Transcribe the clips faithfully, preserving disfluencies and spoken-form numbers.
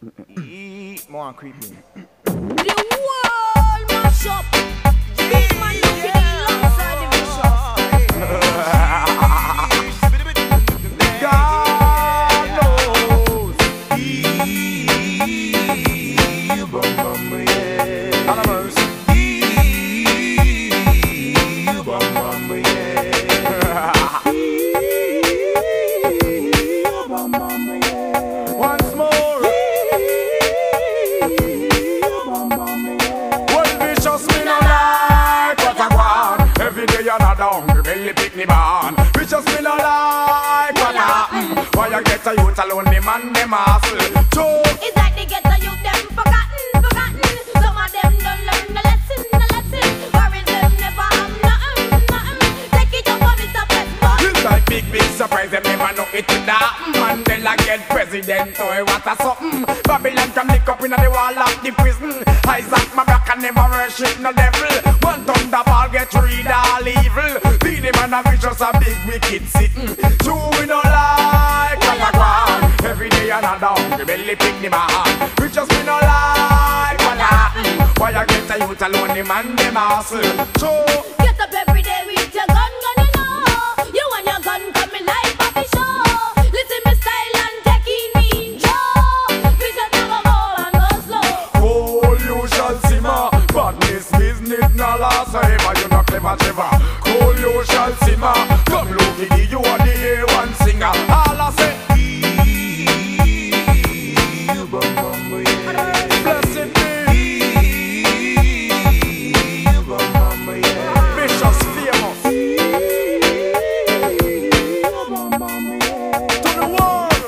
Eat more creepy. The world mash up. Big man looking alongside the vicious. God knows. Animals. Once more. Well, vicious me no like what I want. Every day another hungry belly pick me barn. Vicious me no like what I mm. Why you get a youth alone, the man them hustle. Choke. It's like they get a youth them forgotten, forgotten. Some of them don't learn the lesson, the lesson. Worries them never have nothing, nothing. Take it up for Mister President. It's like big, big surprise, them never know it to that. Mandela get president, oh what a something. Babylon can lick up in the wall of the prison. Isaac Mabaka never worship no devil. One thunderball get rid all evil. Be the man a vicious a big wicked sitting. Two we no like what I want. Every day another hungry belly pick the man. Vicious we no like what I mm. Why you get a youth alone, the man them hustle. Two. Get up every day with your gun, gun, you know. You and your gun coming like Bobby Show. Listen me style and taking me intro. Vision never go and go slow. Cool you shall simmer. Badness business no last forever. You no clever Trevor. Cool you shall simmer. Come look at you are the A one singer. All I say. Blessed be. Vicious famous. To the world.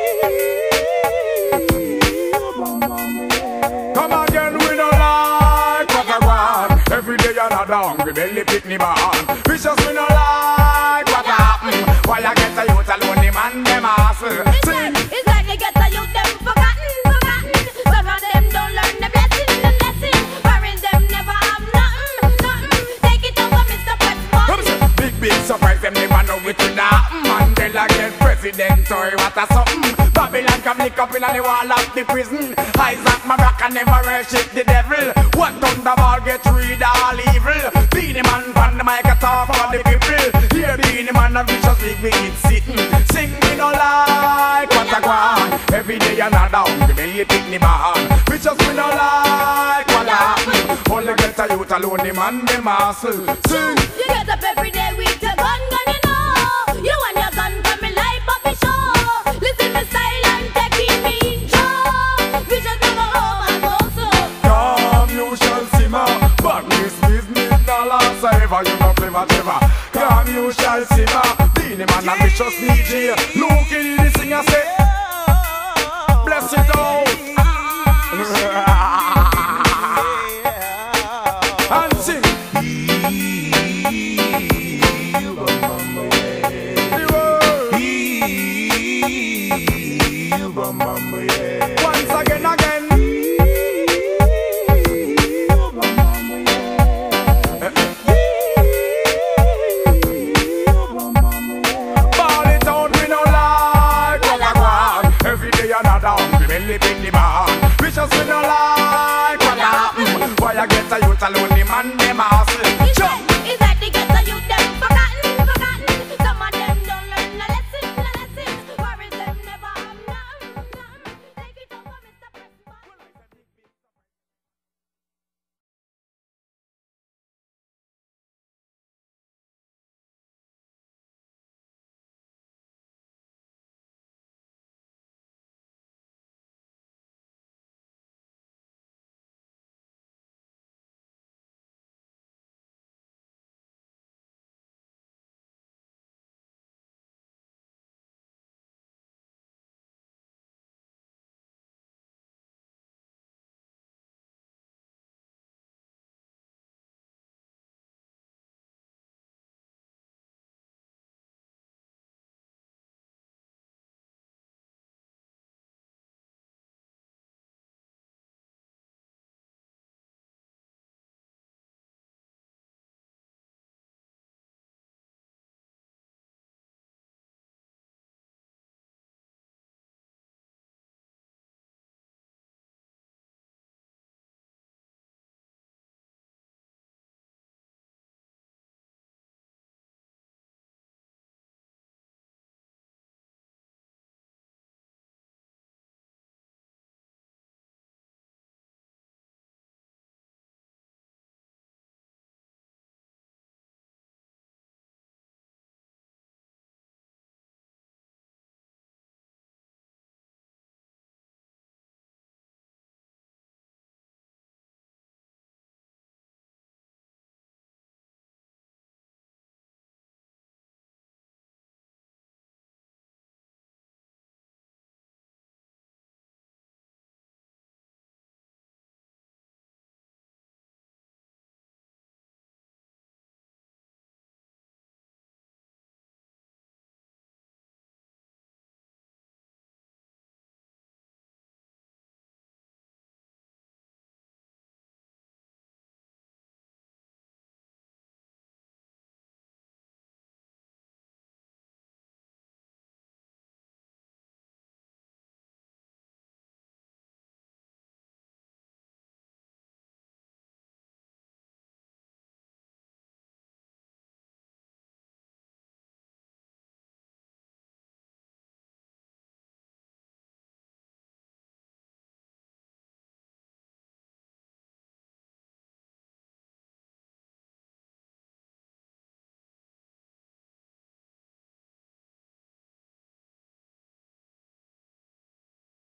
Come again, we no like what I want. Every day another hungry belly pick me barn. Vicious we no like what happen. Why you get a youth alone, the man them hustle. It's Sing. like, it's like they get a youth them forgotten, forgotten. Some of them don't learn the blessing, the lesson. Worries them never have nothing, nothing. Take it over, Mister President. Big, big surprise, them never know it to that. Mandela get president, or what a something. Babylon come lick up in the wall of the prison. Isaac Mabaka never worship the devil. One thunderball get rid all evil. Beenie Man from the mic a talk for the people. Here Beenie Man a vicious big wicked sitting. Sing me no like what I want. Every day another hungry belly pick me barn. Vicious me no like what I happen. Only get a youth alone, the man them hustle. Sing. You get up every day with your gun, gun, you know. You and your gun coming like Bobby Show. Listen me style and taking me intro. Vision never home and go slow. Come you shall simmer. Badness business no last forever. You no clever Trevor. Come you shall simmer. Beenie Man a vicious D J. Look in the singer say. Bless it out. And sing. Once again, again. Ball it out, we no like what I want. Every day another hungry belly pick the barn. Vicious we no like what I happen. Why you get a youth alone, the man them hustle.